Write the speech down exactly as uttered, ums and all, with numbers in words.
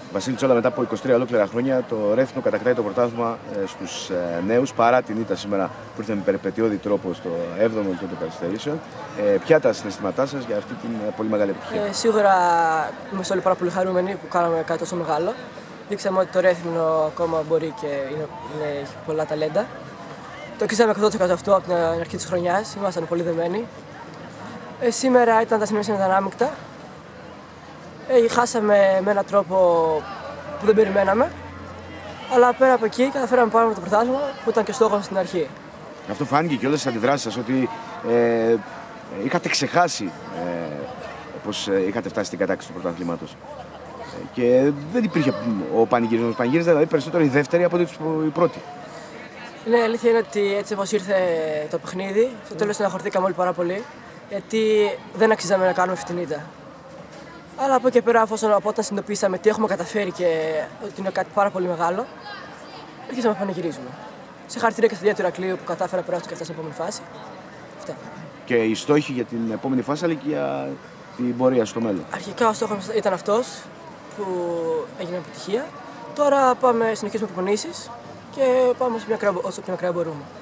Βασίλη Τσόλα, μετά από είκοσι τρία ολόκληρα χρόνια, το Ρέθυμνο κατακτάει το πρωτάθλημα στους ε, νέους παρά την ήττα σήμερα που ήρθε με περιπετειώδη τρόπο στο έβδομο γύρο των καθυστερήσεων. Ε, ποια τα συναισθήματά σας για αυτή την ε, πολύ μεγάλη επιτυχία? Ε, σίγουρα είμαστε όλοι πάρα πολύ χαρούμενοι που κάναμε κάτι τόσο μεγάλο. Δείξαμε ότι το Ρέθυμνο ακόμα μπορεί και είναι, είναι, έχει πολλά ταλέντα. Το ξέραμε εκατό τοις εκατό αυτό από την αρχή της χρονιάς, ήμασταν πολύ δεμένοι. Ε, σήμερα ήταν τα συναισθήματα ανάμεικτα. Ε, χάσαμε με έναν τρόπο που δεν περιμέναμε. Αλλά πέρα από εκεί καταφέραμε να πάρουμε το πρωτάθλημα που ήταν και στόχος στην αρχή. Αυτό φάνηκε και όλες τις αντιδράσεις σας, ότι ε, είχατε ξεχάσει ε, πως ε, είχατε φτάσει στην κατάκτηση του πρωταθλήματος. Ε, και δεν υπήρχε ο πανηγυρισμός. Πανηγύριζε δηλαδή περισσότερο η δεύτερη από η πρώτη. Ναι, η αλήθεια είναι ότι έτσι όπως ήρθε το παιχνίδι, στο τέλος στεναχωρηθήκαμε όλοι πάρα πολύ, γιατί δεν αξίζαμε να κάνουμε αυτή την ήττα. Αλλά από εκεί πέρα, αφού όταν συνειδητοποίησαμε τι έχουμε καταφέρει και ότι είναι κάτι πάρα πολύ μεγάλο, αρχίσαμε να πανηγυρίζουμε. Συγχαρητήρια και στον Δία του Ηρακλείου που κατάφερε να περάσουν και αυτά στην επόμενη φάση. Αυτά. Και οι στόχοι για την επόμενη φάση, αλλά και για την πορεία στο μέλλον? Αρχικά ο στόχος ήταν αυτός που έγινε επιτυχία. Τώρα πάμε, συνεχίσουμε προπονήσεις και πάμε όσο πιο μακριά μπορούμε.